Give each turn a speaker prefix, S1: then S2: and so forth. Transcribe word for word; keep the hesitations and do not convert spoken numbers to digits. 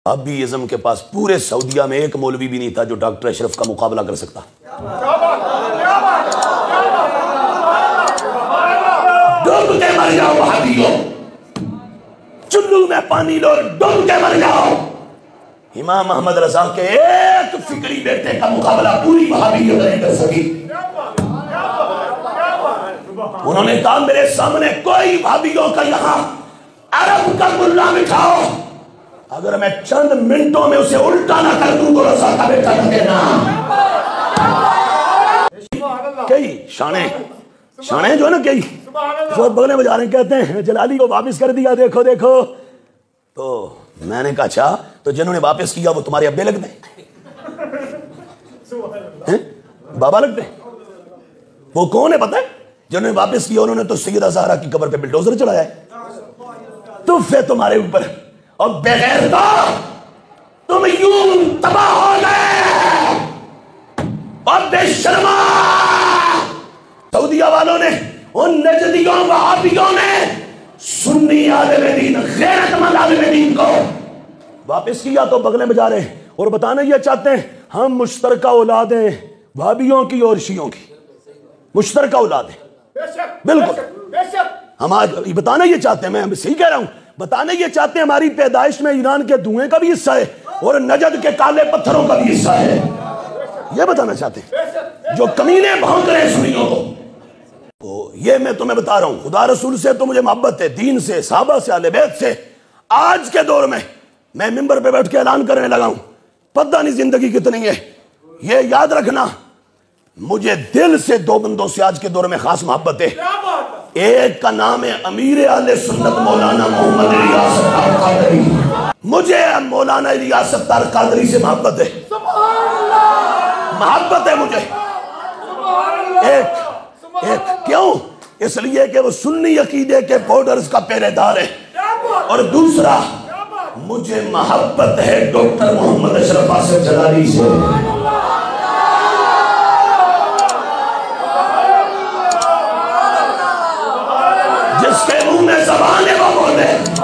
S1: اب بھی ازم کے پاس پورے سعودیہ میں ایک مولوی بھی نہیں تھا جو ڈاکٹر اشرف کا مقابلہ کر سکتا. ڈوب کے مر جاؤ وہابیوں، چلو میں پانی لو، ڈوب کے مر جاؤ. امام محمد رضا کے ایک فکری بیٹے کا مقابلہ پوری وہابیت نہیں کر سکی. انہوں نے کہا میرے سامنے کوئی وہابیوں کا یہاں عرب کا ملا بٹھاؤ، اگر میں چند منٹوں میں اسے الٹا نہ کر دوں تو رضا کا بیٹا نہ دینا. کئی شانے شانے جو ہے نا، کئی جو بغلے بجا رہے ہیں، کہتے ہیں جلالی کو واپس کر دیا، دیکھو دیکھو. تو میں نے کہا اچھا، تو جنہوں نے واپس کیا وہ تمہارے ابے لگتے ہیں، بابا لگتے ہیں؟ وہ کون ہے پتہ ہے؟ جنہوں نے واپس کیا انہوں نے تو سیدہ زہرا کی قبر پہ بلڈوزر چلایا ہے. تحفے تمہارے اوپر، اور بغیر تو تم یوں تباہ ہو گئے. اور بے شرما سعودیہ والوں نے، ان نجدیوں وہابیوں نے سنی عالم دین، غیرت مند عالم دین کو واپس کیا تو بغلیں بجا رہے ہیں اور بتانا یہ چاہتے ہیں ہم مشترکہ اولاد ہیں وہابیوں کی اور شیعوں کی، مشترکہ اولاد ہیں. بالکل ہم آج بتانا یہ چاہتے ہیں، میں صحیح کہہ رہا ہوں، بتانا یہ چاہتے ہیں ہماری پیدائش میں ایران کے دھوئیں کا بھی حصہ ہے اور نجد کے کالے پتھروں کا بھی حصہ ہے. یہ بتانا چاہتے ہیں جو کمینے بھونک رہے ہیں سنیوں کو. تو یہ میں تمہیں بتا رہا ہوں، خدا رسول سے تو مجھے محبت ہے، دین سے، صحابہ سے، اہل بیت سے. آج کے دور میں میں ممبر پہ بیٹھ کے اعلان کرنے لگا ہوں، پتہ نہیں زندگی کتنی ہے. یہ یاد رکھنا، مجھے دل سے دو بندوں سے آج کے دور میں خاص محبت ہے. ایک کا نام ہے امیر اہل سنت مولانا محمد الیاس اتار قادری. مجھے مولانا الیاس اتار قادری سے محبت ہے، محبت ہے مجھے. ایک ایک کیوں؟ اس لیے کہ وہ سنی عقیدے کے بارڈرز کا پہرے دار ہے، اور دوسرا مجھے محبت ہے ڈاکٹر محمد اشرف آصف جلالی سے. جس کے منہ میں زبان ہے وہ بولے.